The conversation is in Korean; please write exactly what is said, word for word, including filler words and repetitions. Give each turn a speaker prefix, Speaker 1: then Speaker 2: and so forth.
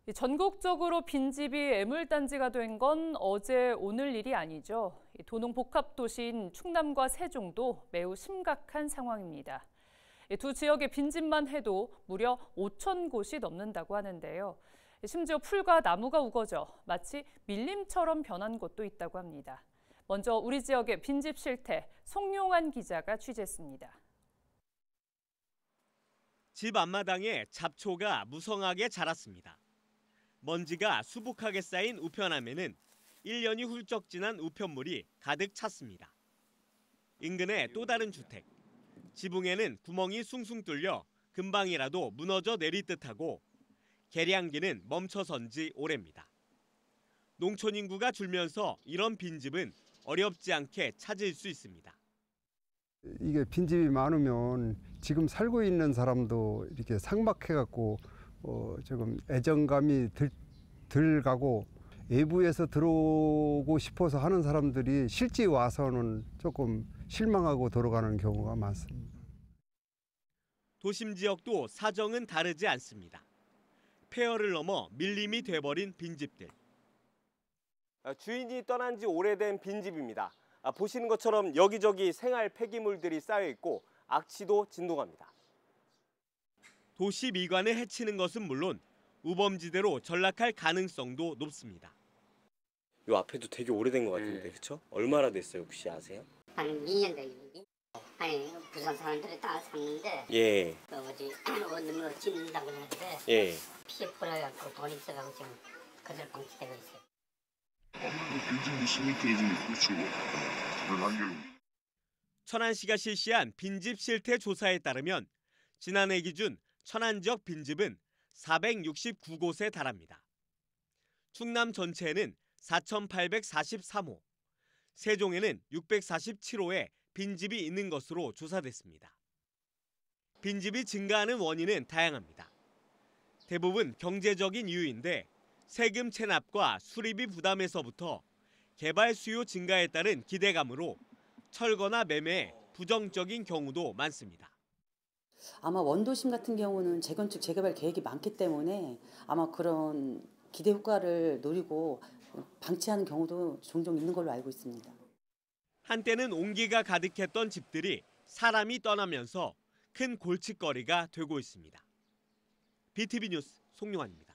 Speaker 1: 전국적으로 빈집이 애물단지가 된 건 어제 오늘 일이 아니죠. 도농 복합도시인 충남과 세종도 매우 심각한 상황입니다. 두 지역의 빈집만 해도 무려 오천 곳이 넘는다고 하는데요. 심지어 풀과 나무가 우거져 마치 밀림처럼 변한 곳도 있다고 합니다. 먼저 우리 지역의 빈집 실태, 송용환 기자가 취재했습니다.
Speaker 2: 집 앞마당에 잡초가 무성하게 자랐습니다. 먼지가 수북하게 쌓인 우편함에는 일 년이 훌쩍 지난 우편물이 가득 찼습니다. 인근의 또 다른 주택. 지붕에는 구멍이 숭숭 뚫려 금방이라도 무너져 내릴 듯하고 계량기는 멈춰선 지 오래입니다. 농촌 인구가 줄면서 이런 빈집은 어렵지 않게 찾을 수 있습니다.
Speaker 3: 이게 빈집이 많으면 지금 살고 있는 사람도 이렇게 삭막해갖고 어, 조금 애정감이 들, 들 가고 외부에서 들어오고 싶어서 하는 사람들이 실제 와서는 조금 실망하고 돌아가는 경우가 많습니다.
Speaker 2: 도심 지역도 사정은 다르지 않습니다. 폐허를 넘어 밀림이 돼버린 빈집들. 주인이 떠난 지 오래된 빈집입니다. 보시는 것처럼 여기저기 생활 폐기물들이 쌓여 있고 악취도 진동합니다. 도시 미관을 해치는 것은 물론 우범지대로 전락할 가능성도 높습니다.
Speaker 4: 이 앞에도 되게 오래된 것 같은데, 네. 그렇죠? 얼마나 됐어요, 혹시 아세요?
Speaker 5: 한 이 년 되겠지. 아니, 부산 사람들이 땅을 샀는데,
Speaker 4: 예.
Speaker 5: 어디 원룸으로 짓는다고 그러는데,
Speaker 4: 예.
Speaker 5: 피해 보여갖고 돈 있어가지고 지금 그대로 방치되고 있어요.
Speaker 6: 아무래도 빈집 있으니까 이제 그렇죠.
Speaker 2: 천안시가 실시한 빈집 실태 조사에 따르면 지난해 기준 천안 지역 빈집은 사백육십구 곳에 달합니다. 충남 전체에는 사천팔백사십삼 호, 세종에는 육백사십칠 호의 빈집이 있는 것으로 조사됐습니다. 빈집이 증가하는 원인은 다양합니다. 대부분 경제적인 이유인데 세금 체납과 수리비 부담에서부터 개발 수요 증가에 따른 기대감으로 철거나 매매에 부정적인 경우도 많습니다.
Speaker 7: 아마 원도심 같은 경우는 재건축, 재개발 계획이 많기 때문에 아마 그런 기대 효과를 노리고 방치하는 경우도 종종 있는 걸로 알고 있습니다.
Speaker 2: 한때는 온기가 가득했던 집들이 사람이 떠나면서 큰 골칫거리가 되고 있습니다. 비티비 뉴스 송용환입니다.